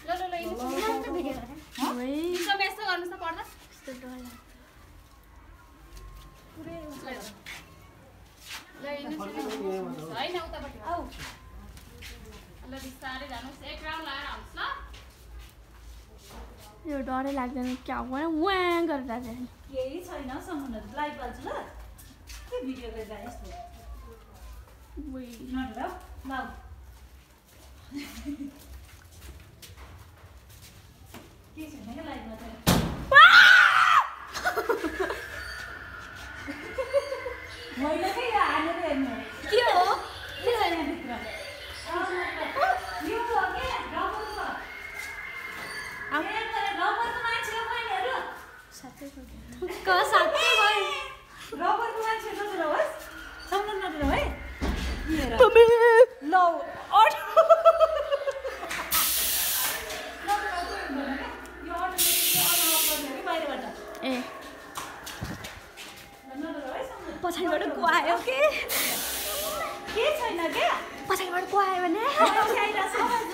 यो डरै लाग्दैन क्या हो वाङ गरेर जान्छ केही छैन सम्बन्ध लाइभ हाल्छु ल के भिडियो गरेर यस्तो नडर ल के छैन के लाइभमा चाहिँ मैले के हालेर हेर्नु के हो के छैन भित्र यो हो के रबरको रबरको मान्छे बहिनीहरु साथै साथै गए रबरको मान्छे नडर होस् सम्झन नडर है तमे लौ अट ए पछाडिबाट को आयो के छैन के पछाडिबाट को आयो भने आइरा